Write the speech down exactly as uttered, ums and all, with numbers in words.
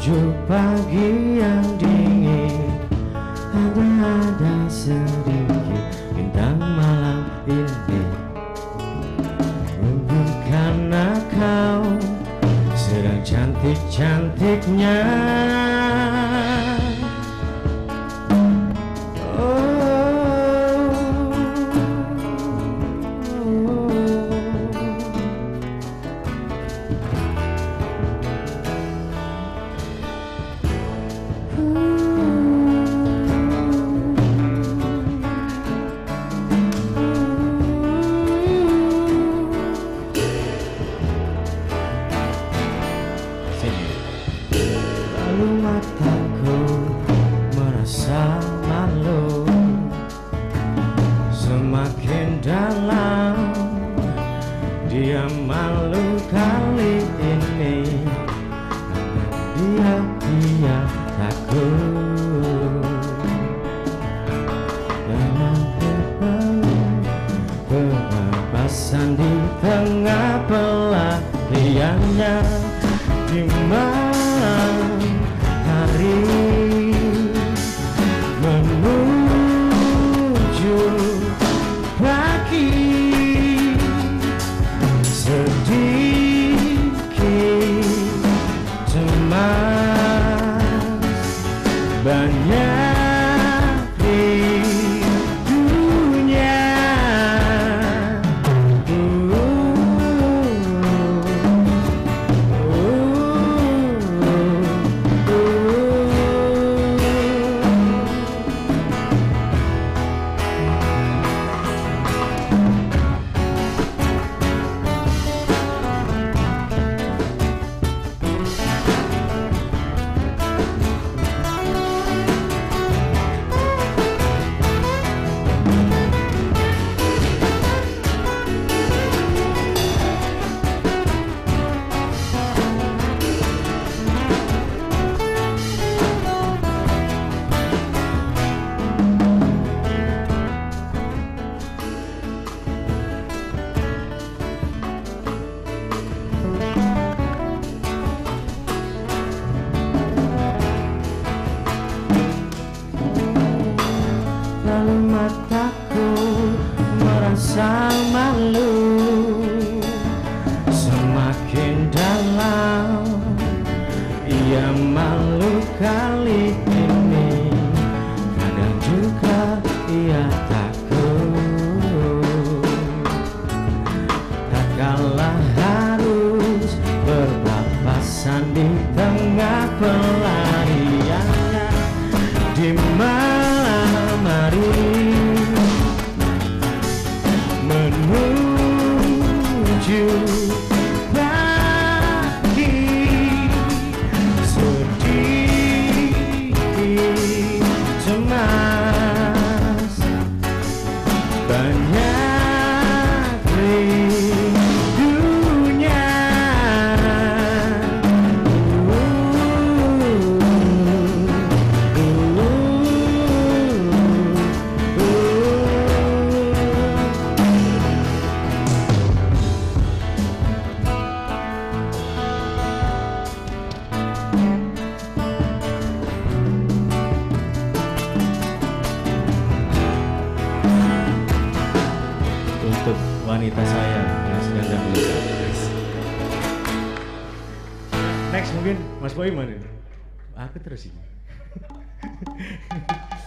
menuju pagi yang dingin. Ada-ada sedikit bintang malam ini. Mungkin karena kau sedang cantik-cantiknya. Lalu mataku merasa malu, semakin dalam dia malu kali ini. Dia dia takut dengan kebebasan di tengah pelariannya di malam hari menuju pagi. Sedikit cemas banyak di dunia. Lalu mataku merasa malu, semakin dalam ia malu kali ini. Kadang juga ia takut, tak kalah harus berpapasan di tengah pelariannya di malam hari menuju pagi. Sedikit cemas banyak rindunya. Untuk wanita saya yang sedang dalam proses. Next mungkin Mas Boy mana? Aku terus ini.